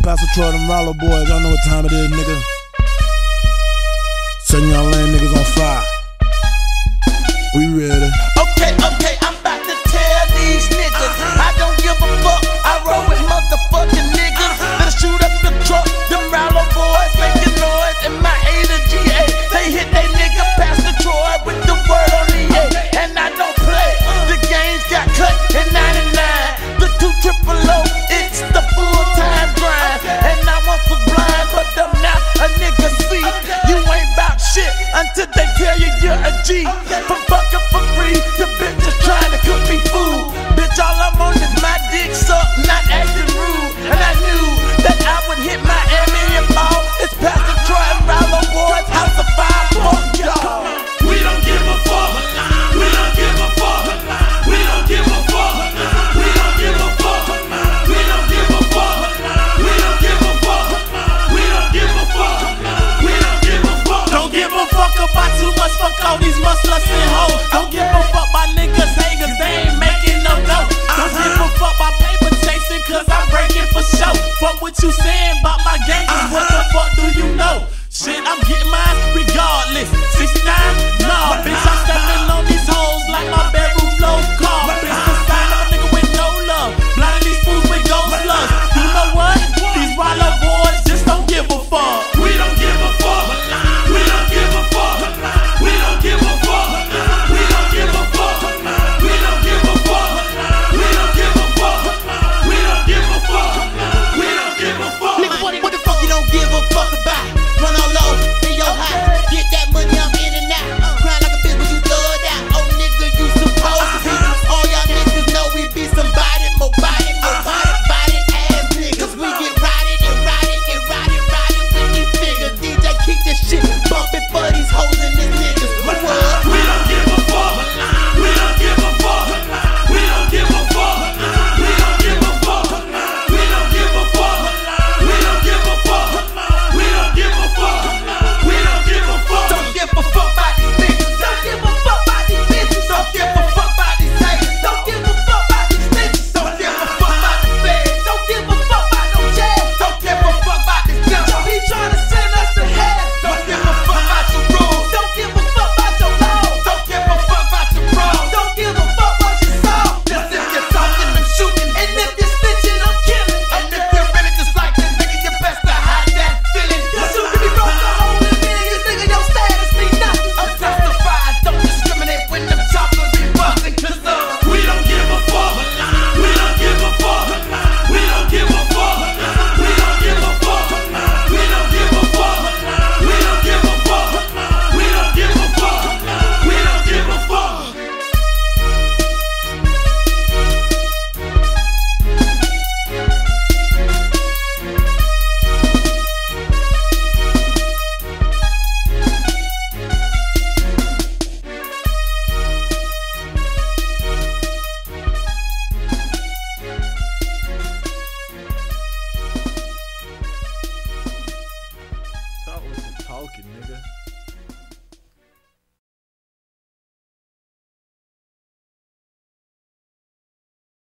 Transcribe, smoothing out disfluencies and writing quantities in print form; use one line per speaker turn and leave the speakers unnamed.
Pastor Troy, them Rollo boys, y'all know what time it is, nigga. Setting y'all lame niggas on fire. We ready.
Okay, I'm about to tell these niggas I don't give a fuck, I roll with motherfucking niggas. Better shoot up the truck, them Rollo boys making noise in my A to GA. They hit they nigga Pastor Troy with the word on the A. And I don't play, the games got cut in 99. The 2 triple O, it's the full-time grind. And I once was blind, but I'm now a nigga see. You ain't bout shit until they tell you you're a G. From fucking for free, the bitches trying to cook me food. Bitch, all I'm on is my dick suck, not acting rude. And I knew that I would hit Miami and ball. It's Pastor Troy and Rollo boys, house of fire, fuck y'all.
We don't give a fuck. We don't give a fuck. We don't give a fuck. We don't give a fuck. We don't give a fuck. We don't give a fuck. We don't give a fuck. We don't give a fuck.
Don't give a fuck about too much. Fuck all these musclers and hoes. Don't give a fuck by niggas haters. They ain't making no dough. Don't give a fuck by paper chasing, cause I'm breaking for show. Fuck what you saying about my gang. What the fuck do you know? Shit, I'm getting mine regardless.